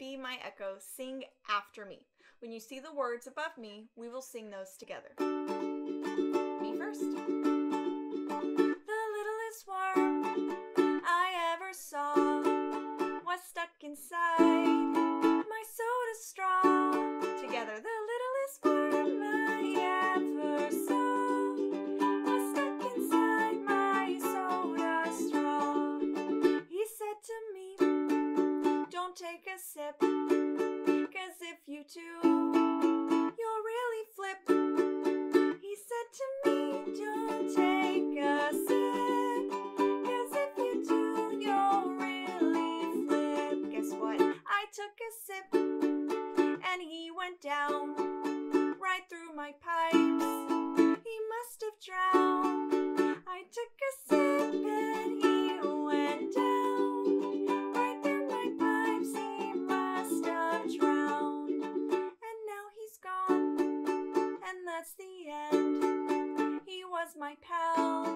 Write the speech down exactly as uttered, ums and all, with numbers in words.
be my echo, sing after me. When you see the words above me, we will sing those together. Me first. The littlest worm I ever saw was stuck inside my soda straw. Together, the littlest worm I ever saw was stuck inside my soda straw. He said to me, don't take a sip, 'cause if you do, you'll really flip. He said to me, don't take a sip, 'cause if you do, you'll really flip. Guess what? I took a sip, and he went down right through my pipes. He must have drowned. I took a sip, and he went down right through my pipes. He must have drowned. And now he's gone, and that's the end. He was my pal,